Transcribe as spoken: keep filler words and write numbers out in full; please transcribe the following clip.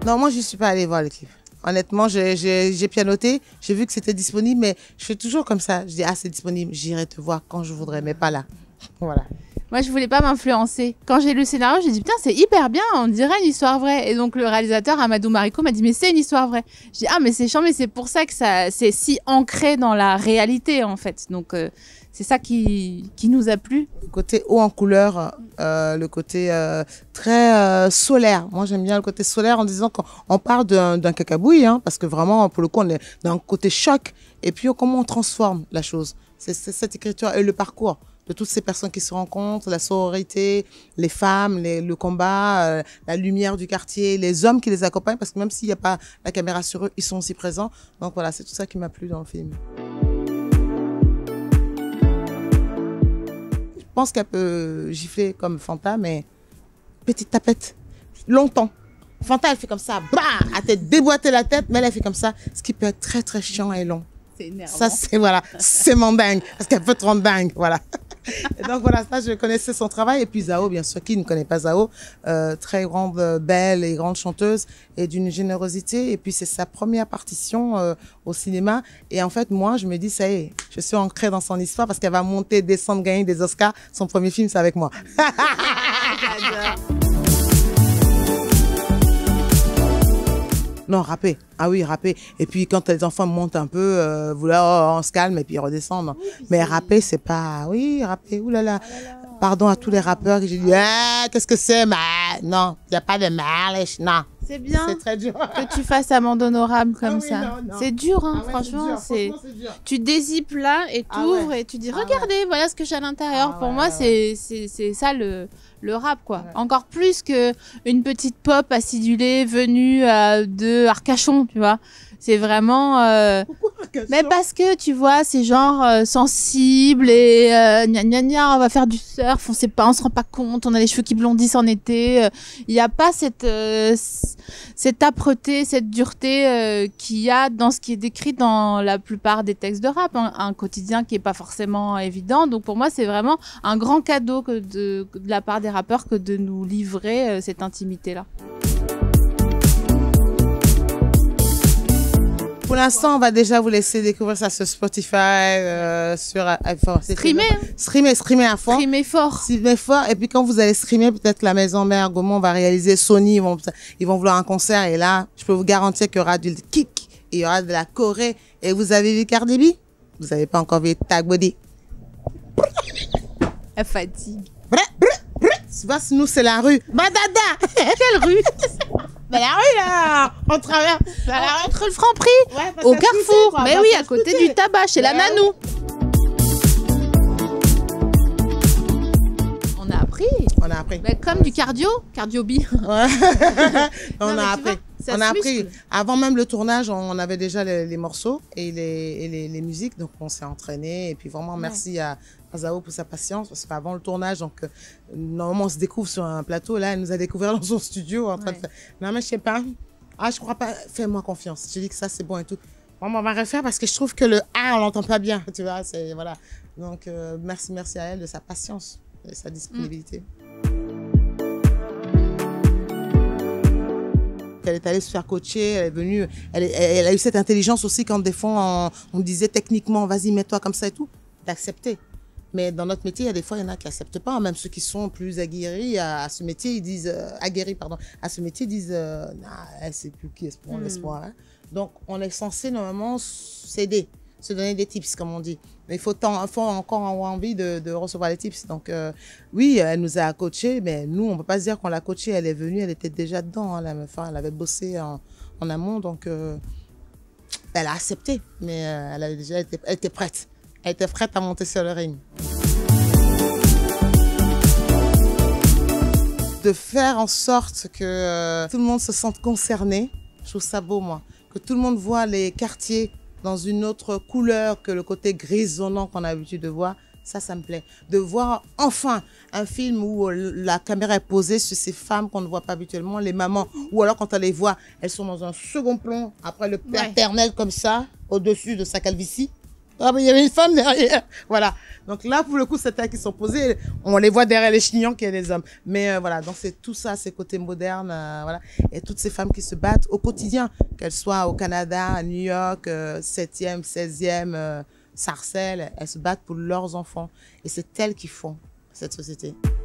Non, moi, je ne suis pas allée voir le clip. Honnêtement, j'ai pianoté, j'ai vu que c'était disponible, mais je fais toujours comme ça. Je dis, ah, c'est disponible, j'irai te voir quand je voudrais, mais pas là. Voilà. Moi, je voulais pas m'influencer. Quand j'ai lu le scénario, j'ai dit, putain, c'est hyper bien, on dirait une histoire vraie. Et donc, le réalisateur, Amadou Mariko, m'a dit, mais c'est une histoire vraie. Je dis, ah, mais c'est chiant, mais c'est pour ça que ça, c'est si ancré dans la réalité, en fait. Donc, euh, c'est ça qui, qui nous a plu. Le côté haut en couleur, euh, le côté euh, très euh, solaire. Moi, j'aime bien le côté solaire en disant qu'on parle d'un cacabouille, hein, parce que vraiment, pour le coup, on est dans un côté choc. Et puis, comment on transforme la chose. C'est cette écriture et le parcours de toutes ces personnes qui se rencontrent, la sororité, les femmes, les, le combat, euh, la lumière du quartier, les hommes qui les accompagnent, parce que même s'il n'y a pas la caméra sur eux, ils sont aussi présents. Donc voilà, c'est tout ça qui m'a plu dans le film. Je pense qu'elle peut gifler comme Fanta, mais petite tapette, longtemps. Fanta, elle fait comme ça, bah, elle t'a déboîté la tête, mais elle, elle fait comme ça, ce qui peut être très très chiant et long. C'est énervant. Ça, c'est voilà, c'est mon dingue, parce qu'elle peut te rendre dingue, voilà. Et donc voilà, ça, je connaissais son travail. Et puis Zao, bien sûr, qui ne connaît pas Zao, euh, très grande, belle et grande chanteuse et d'une générosité. Et puis c'est sa première partition euh, au cinéma. Et en fait, moi, je me dis, ça y est, je suis ancrée dans son histoire parce qu'elle va monter, descendre, gagner des Oscars. Son premier film, c'est avec moi. Non, rapper. Ah oui, rapper. Et puis quand les enfants montent un peu, euh, vous là, oh, on se calme et puis ils redescendent. Oui, mais rapper, c'est pas... Oui, rapper, oulala. Oh là là. Pardon à tous les rappeurs que j'ai dit, ah, qu'est-ce que c'est? Non, il n'y a pas de mal. Non. C'est bien c'est très dur. Que tu fasses amende honorable comme ah oui, ça. C'est dur, hein, ah ouais, franchement. C'est Tu dézippes là et tu ouvres ah ouais. et tu dis, regardez, ah ouais. voilà ce que j'ai à l'intérieur. Ah Pour ouais, moi, ouais. c'est ça le... le rap, quoi. Ouais. Encore plus que une petite pop acidulée venue euh, de Arcachon, tu vois. C'est vraiment... Euh... Mais parce que, tu vois, c'est genre euh, sensible et euh, gna gna gna, on va faire du surf, on sait pas, on se rend pas compte, on a les cheveux qui blondissent en été. Il euh, n'y a pas cette, euh, cette âpreté, cette dureté euh, qu'il y a dans ce qui est décrit dans la plupart des textes de rap. Hein. Un quotidien qui est pas forcément évident. Donc pour moi, c'est vraiment un grand cadeau que de, de la part des rappeurs que de nous livrer euh, cette intimité-là. Pour l'instant, on va déjà vous laisser découvrir ça sur Spotify, euh, sur iPhone. Streamer. Streamer, streamer à fond. Streamer fort. Streamer fort. Et puis quand vous allez streamer, peut-être la Maison Mère Gaumont va réaliser, Sony, ils vont, ils vont vouloir un concert. Et là, je peux vous garantir qu'il y aura du kick, il y aura de la Corée. Et vous avez vu Cardi B? Vous n'avez pas encore vu Tag Body. Elle fatigue. Brr, brr, brr. Tu vois, nous, c'est la rue. Badada. Quelle rue? Ben la rue là, on traverse la rue entre le Franprix, ouais, au Carrefour, scooter, mais oui, à côté scooter. du tabac, chez ouais. la Nanou. On a appris. On a appris. Mais comme ouais. du cardio, cardio bi. Ouais. on non, a appris. Vois, on a appris. Avant même le tournage, on avait déjà les, les morceaux et, les, et les, les musiques, donc on s'est entraîné. Et puis vraiment, ouais. merci à Zao pour sa patience, parce qu'avant le tournage, donc euh, normalement on se découvre sur un plateau. Là, elle nous a découvert dans son studio en train ouais. de faire. Non mais je sais pas. Ah, je crois pas. Fais-moi confiance. Je dis que ça c'est bon et tout. Bon, on va refaire parce que je trouve que le A on l'entend pas bien. Tu vois, c'est voilà. Donc euh, merci, merci à elle de sa patience et de sa disponibilité. Mm. Elle est allée se faire coacher, elle est venue, elle, elle, elle a eu cette intelligence aussi quand des fois on, on disait techniquement, vas-y, mets-toi comme ça et tout, d'accepter. Mais dans notre métier, il y a des fois, il y en a qui n'acceptent pas, même ceux qui sont plus aguerris à, à ce métier, ils disent, euh, aguerris, pardon, à ce métier, ils disent, euh, nah, c'est plus qui espoir, mm. l'espoir. Hein. Donc, on est censé normalement s'aider, se donner des tips, comme on dit. Mais il faut, faut encore avoir envie de, de recevoir les tips. Donc, euh, oui, elle nous a coachés, mais nous, on ne peut pas se dire qu'on l'a coachée. Elle est venue, elle était déjà dedans. Hein, la meuf, elle avait bossé en, en amont, donc euh, elle a accepté, mais euh, elle, avait déjà été, elle était prête. Elle était prête à monter sur le ring. De faire en sorte que euh, tout le monde se sente concerné, je trouve ça beau, moi. Que tout le monde voit les quartiers dans une autre couleur que le côté grisonnant qu'on a l'habitude de voir, ça, ça me plaît. De voir enfin un film où la caméra est posée sur ces femmes qu'on ne voit pas habituellement, les mamans, ou alors quand on les voit, elles sont dans un second plan, après le père éternel comme ça, au-dessus de sa calvitie. Ah, mais il y avait une femme derrière. Voilà. Donc là, pour le coup, c'est elles qui sont posées. On les voit derrière les chignons qu'il y a des hommes. Mais euh, voilà, donc c'est tout ça, ces côtés modernes. Euh, voilà. Et toutes ces femmes qui se battent au quotidien, qu'elles soient au Canada, à New York, euh, septième, seizième, euh, Sarcelles, elles se battent pour leurs enfants. Et c'est elles qui font cette société.